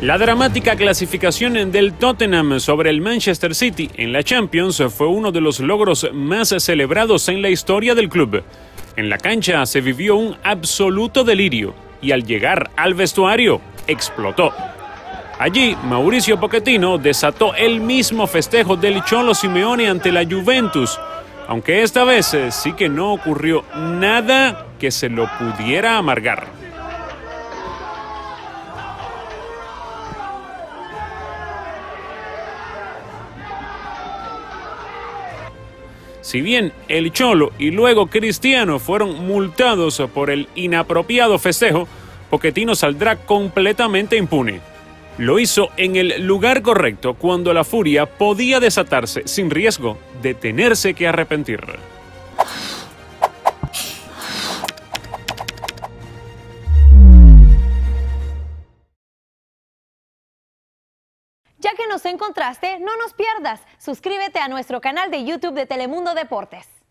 La dramática clasificación del Tottenham sobre el Manchester City en la Champions fue uno de los logros más celebrados en la historia del club. En la cancha se vivió un absoluto delirio y al llegar al vestuario explotó. Allí, Mauricio Pochettino desató el mismo festejo del Cholo Simeone ante la Juventus, aunque esta vez sí que no ocurrió nada que se lo pudiera amargar. Si bien el Cholo y luego Cristiano fueron multados por el inapropiado festejo, Pochettino saldrá completamente impune. Lo hizo en el lugar correcto cuando la furia podía desatarse sin riesgo de tenerse que arrepentir. Ya que nos encontraste, no nos pierdas. Suscríbete a nuestro canal de YouTube de Telemundo Deportes.